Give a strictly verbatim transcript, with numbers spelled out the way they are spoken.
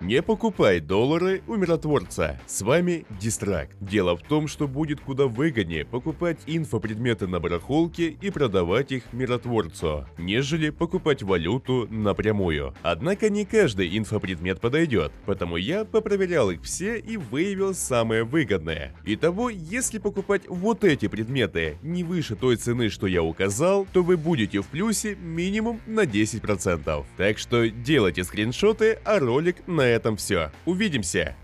Не покупай доллары у миротворца. С вами Дистракт. Дело в том, что будет куда выгоднее покупать инфопредметы на барахолке и продавать их миротворцу, нежели покупать валюту напрямую. Однако не каждый инфопредмет подойдет, потому я попроверял их все и выявил самое выгодное. Итого, если покупать вот эти предметы не выше той цены, что я указал, то вы будете в плюсе минимум на десять процентов. Так что делайте скриншоты, а ролик на этом все. Увидимся!